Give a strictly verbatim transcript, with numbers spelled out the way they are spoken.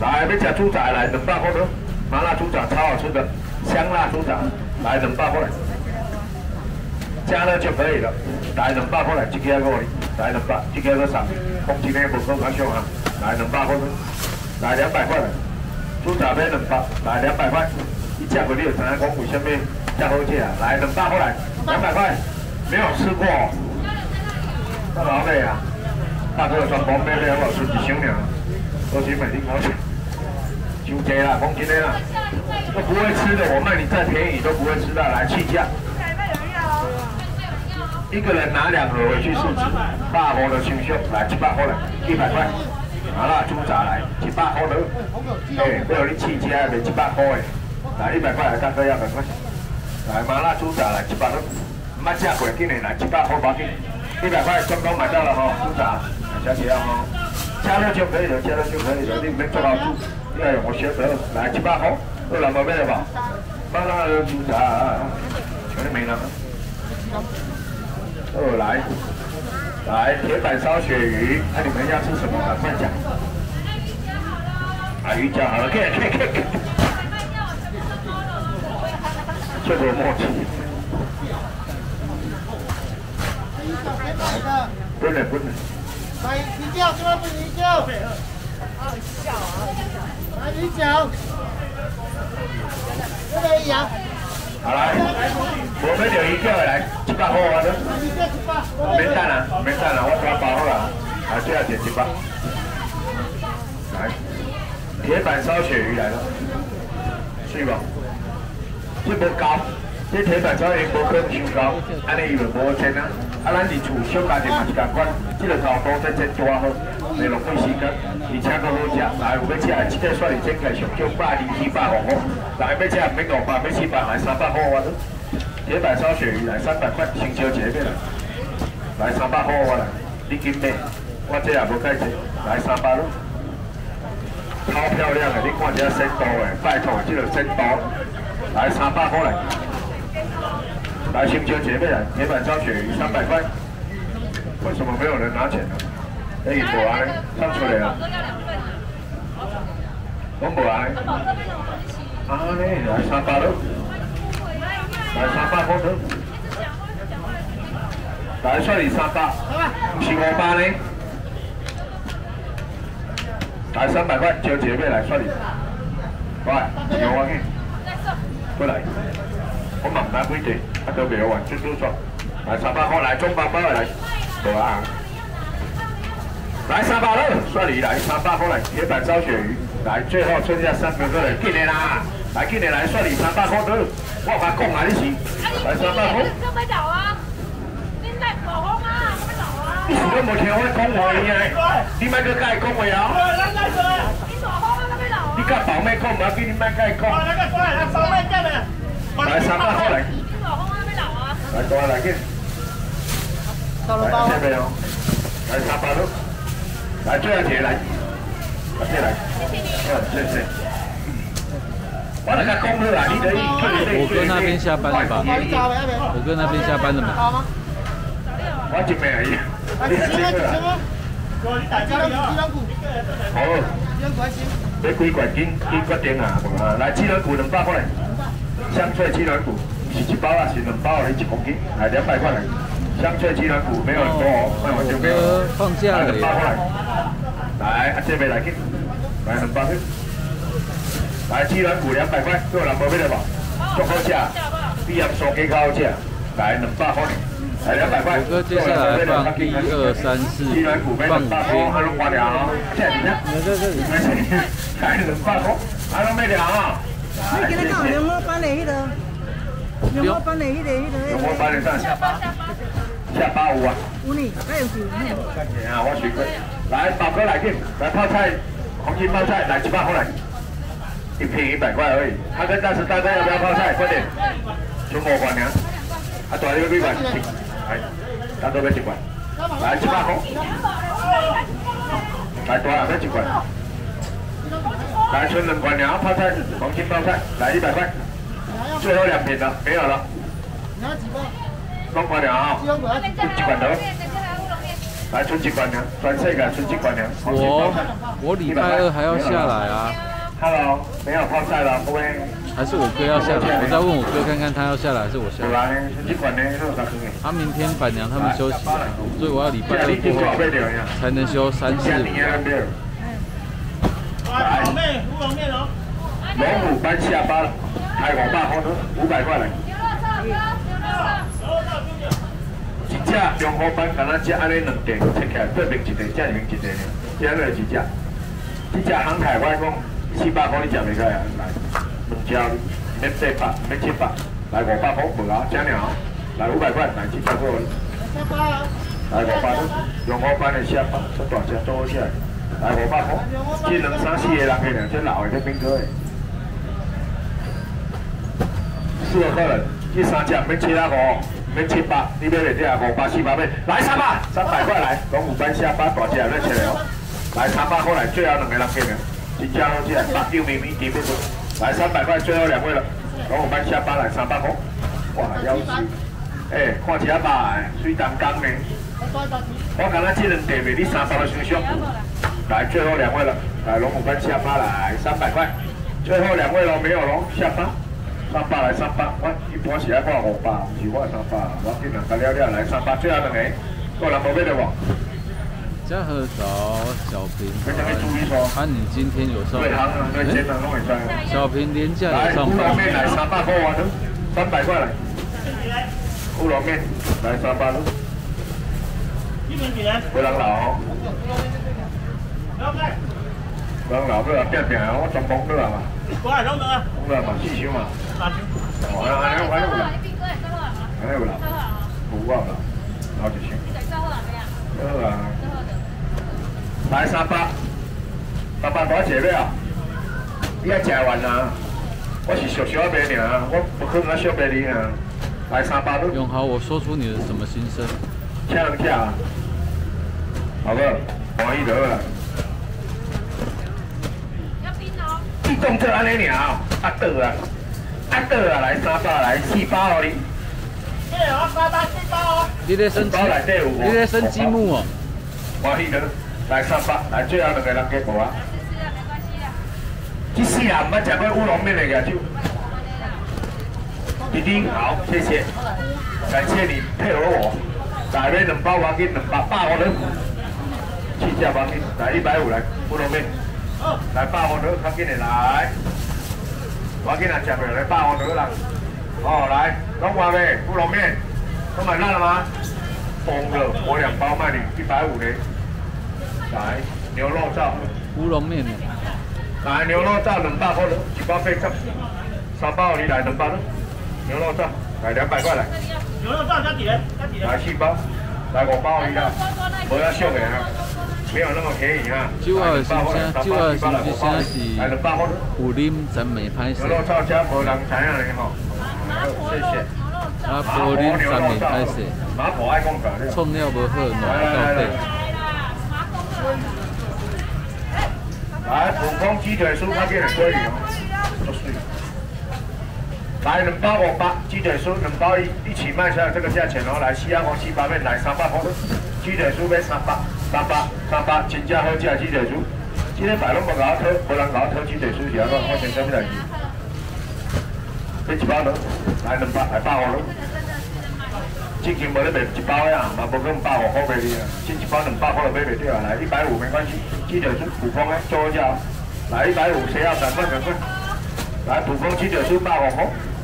来，要吃猪杂来两百块多，麻辣猪杂超好吃的，香辣猪杂来两百块，加热就可以了。来两百块来，一个我来两百，一个我上，公斤的不够较凶啊，来两百块多，来两百块来，猪杂买两百，来两百块，一价过你有知影讲为什么较好吃啊？来两百块来，两百块，没有吃过。到老妹啊，大哥全部买了，我剩一箱尔，多少买你好吃。 就这啦，公斤的啦，都不会吃的，我卖你再便宜都不会吃的，来气价。一个人拿两盒回去试吃，大锅的清秀，来一百块来，一百块。麻辣猪杂来，一百块的。哎，不要你气价卖一百块的，来一百块来，大哥要百块。来麻辣猪杂来一百块，唔捌吃过，今年来一百块包紧，一百块刚刚买到了哈，猪杂，小姐要哈，加热就可以了，加热就可以了，你没做好煮。 要用我学得来七八号，二两毛买了吧？麻辣猪杂，全都没了。二来，来铁板烧鳕鱼，那、啊、你们要吃什么？赶快讲。啊，鱼饺好了，可以可以可以。这个默契。不能不能。来鱼饺，这边不鱼饺。 啊，小啊，来鱼饺，这边一样。好来，我们就鱼饺来，一百块啊，都。免等啊，免等啊，我抓包好啦，啊，这要点一百。来，铁板烧鳕鱼来了，是吧？这不高，这铁板烧鱼无可能伤高，安尼伊就无煎啊。啊，咱伫厝小家庭嘛是共款，这个高度再煎多好。 袂浪费时间，而且佫好食。来有要吃的，即个蒜蓉煎鸡上少百二四百五块。来要吃免五百，要四百来三百块我都。铁板烧鳕鱼来三百块，清烧一个来。来三百块我来，你紧买，我这也无介济。来三百咯，超漂亮的，你看一下鲜度的，拜托，这个鲜度。来三百块来，来清烧一个来，铁板烧鳕鱼三百块。为什么没有人拿钱呢？ 哎，无安尼，唱出来啊！拢无安尼。安尼来三百咯，来三百块多。来算你三百，唔是五百呢。来三百块，招姐妹来算你。喂，是我去。过来，我问下几地，啊都袂完，最多算。来三百块，来中包包来，无啊。 来三百了，算你来三百块来，铁板烧鳕鱼，来最后剩下三个人，进来啦，来进来来，算你三百块的，我甲讲啊，你是来三百块。你咪走啊！你来无风啊，你咪走啊！你是都无听我讲话呀？你咪去甲伊讲话啊！你大风啊，你咪走啊！你甲宝妹讲唔要紧，你咪甲伊讲。来宝妹进来，来三百块来。你大风啊，你咪走啊！来过来紧。到了包。这边哦，来三百了。 来，最后一个来，再来，嗯，谢谢。我那个公路啊，你可以， 我哥那边下班了吧？我哥那边下班了吗？ 我一名而已。你几个啊？你大家几两股？好。你几罐斤斤决定啊？来，鸡卵骨两百块来，香脆鸡卵骨是一包啊，是两包，你一公斤，来两百块来。 香脆鸡卵骨没有很多哦，那完全没有。 放假了。 来，来，来，啊这边来去，来很包去。来鸡卵骨两百块，做两包买了吧？足好吃，比盐酥鸡较好吃。来两百块，来两百块。 我哥接下来放一二三四，放五天。 啊，拢挂掉啊！这里呢？ 这这里。 来两百块，啊，拢买掉啊！ 你今日讲龙猫班的迄个，龙猫班的迄个迄个。 龙猫班的上下巴。 下巴有啊， 有呢，该有有。 啊，我学过。来，宝哥来进，来泡菜，黄金泡菜，来七八块来，一瓶一百块而已。他跟大师大哥要不要泡菜？快点，全部管粮。啊，大这个几罐？来，大哥要一罐。来七八块。来大要一罐。来纯两罐粮泡菜，黄金泡菜，来一百块。最后两瓶了，没有了。 弄过了啊，一罐头。 来春节关娘，全世界春节关娘。 我我礼拜二还要下来啊。 Hello， 没有泡菜了，各位。 还是我哥要下来？我再问我哥看看他要下来还是我下来。 春节关娘都有啥坑啊，明天板娘他们休息，所以我要礼拜二过后才能休三四五。 来，乌龙面，乌龙面哦。 龙虎班下班，开五百块多，五百块来。一只龙虎班，敢若只安尼两块切起来，对面一个，这面一个呢，这落一只。这只航海我讲四百块你食袂开啊？来，两只免四百，免七百，来五百块无啊，这样来五百块，来七百块。来五百多，龙虎班的下班，这大只做好起来。来五百块，这两三四个人个呢，这老的这兵哥的，四个客人，这三只免七啊五，免七百，你买袂着五百四百买，来三百，三百块来，龙虎班下班大只来切了，来三百块来，最后两个人个呢，真正好吃，白椒咪咪甜不甜？来三百块，最后两位了，龙虎班下班来三百块，哇，要死！哎，看起来吧，水当刚呢，我刚才这两地卖你三百个想想。来，最后两位了，来龙虎班下巴来三百块，最后两位了，没有咯，下巴，三百来三百，我一般是爱挂五百，唔是挂三百，我今两个了了来三百，最后两个，个人无买到无？ 嘉禾找小平，啊，你今天有上？ 对行啊，对节能拢会上。 小平廉价有上班。 乌龙面来三百块完了，三百块来。乌龙面来三百了。一瓶几人？不人老哦。人老了变变啊，我全懵了嘛。 过来弄啊。 懵了嘛，四箱嘛。哦，安尼安尼有啦。安尼有啦。有啊啦，好一箱。好啊。来三百，三百多钱了？你爱食完啊？我是小小卖尔，我不可能小卖你啊。来三百都。 永豪，我说出你的什么心声？ 请人请啊，好不？满意得了。你动作安尼尔，啊倒啊，啊倒啊，来三百来四百哦你。这有三百四百哦。你在生鸡？你在生鸡母哦？满意得，来三百，来最后两个人给无啊？这四人唔捌食过乌龙面的个就。弟弟好，谢谢，感谢你配合我。来买两包黄金，两百百五的，七只黄金，来一百五来乌龙面。来百五的，赶紧的来，黄金啊，吃不来百五的啦。哦，来，龙华妹，乌龙面，都买烂了吗？疯了，我两包卖你一百五的。来，牛肉燥。 乌龙面。 来，牛肉燥两百块的，一包八十，三包你来两包的，牛肉燥，来两百块来。 牛肉燥加几人？加几人？ 来四包，来五包你啦，不要秀的啊。没有那么便宜啊！ 酒啊，先生，酒啊，先生是有啉真没歹势。 牛肉炒车无人知影嘞吼。谢谢。 啊，无啉真没歹势。 马婆爱讲噶。 创料无好，软到底。 来，普丰鸡腿酥它变成鲑鱼哦，都水。来两包五百，鸡腿酥两包一一起卖下来这个价钱哦。来，西洋黄七八面来三百块，鸡腿酥要三百。三百三百，真正好食鸡腿酥。今天摆拢无甲我讨，无人甲我讨鸡腿酥是安怎？我先讲咩代志？这一包咯，来两百，来百五咯。之前无咧卖一包呀，嘛无讲百五块卖你啊。这一包两百块就买袂掉啊。来一百五没关系，鸡腿酥普丰诶，做好食。来一百五，谁要赶快赶快。来普丰鸡腿酥百五块。